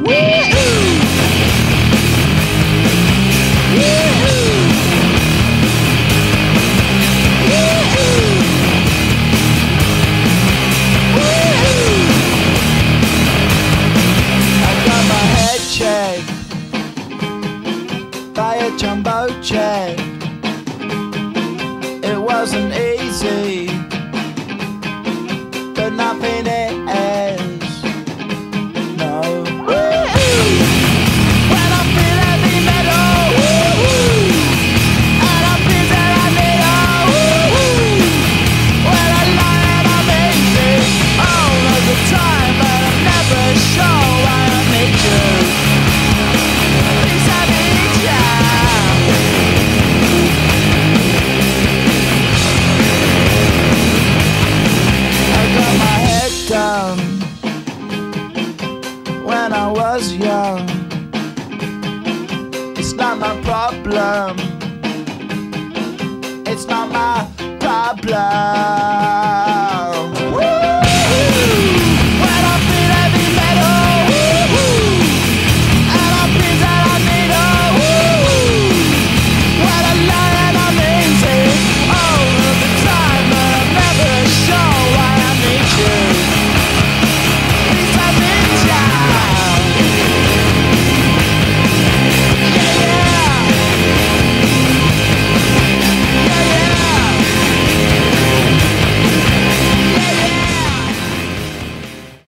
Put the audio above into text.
By a jumbo jet. It wasn't easy, but nothing is. No. When I feel heavy metal, and I feel that I need when I lie and I'm easy all of the time, but I'm never sure why I need you. Please I need you. Down when I was young. It's not my problem. It's not my problem.